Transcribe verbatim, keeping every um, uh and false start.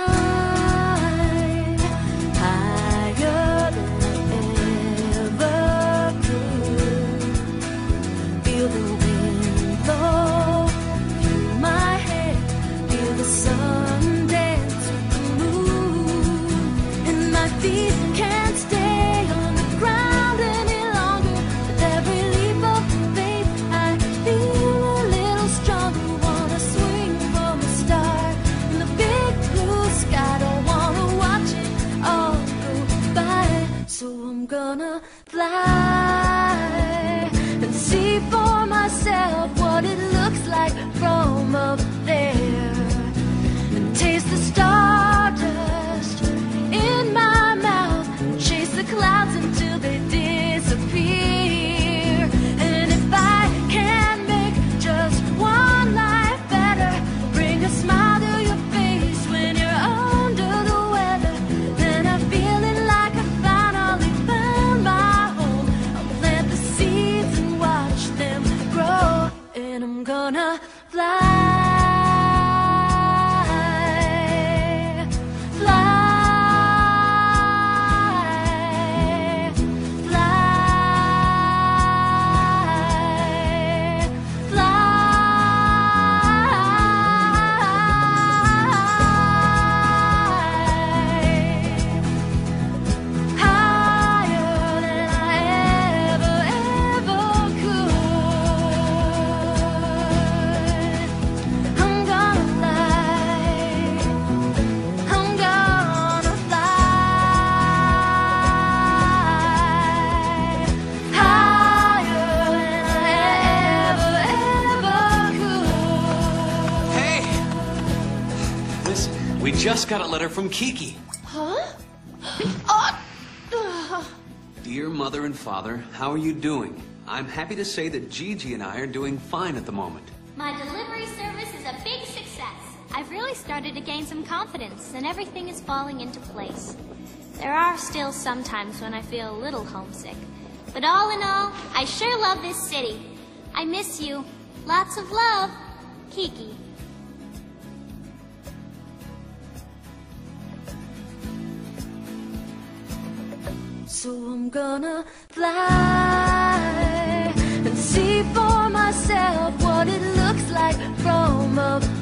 higher than I ever could. Feel the wind blow through my hair, feel the sun dance with the moon, and my feet can't stay on the ground any longer. With every leap of faith, I feel a little stronger. Wanna swing from a star in the big blue sky. Don't wanna watch it all go by, so I'm gonna fly and see for myself what it looks like from up there, and taste the stardust in my mouth, and chase the clouds until they disappear. And if I can make just one life better, bring a smile to your face when you're under the weather, then I'm feeling like I finally found my home. I'll plant the seeds and watch them grow, and I'm gonna fly. We just got a letter from Kiki. Huh? Oh. Dear Mother and Father, how are you doing? I'm happy to say that Gigi and I are doing fine at the moment. My delivery service is a big success. I've really started to gain some confidence, and everything is falling into place. There are still some times when I feel a little homesick. But all in all, I sure love this city. I miss you. Lots of love, Kiki. So I'm gonna fly and see for myself what it looks like from up